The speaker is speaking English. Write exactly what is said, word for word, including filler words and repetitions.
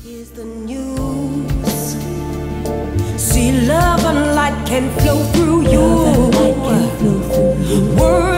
Here's the news. See, love and light can flow through you. Words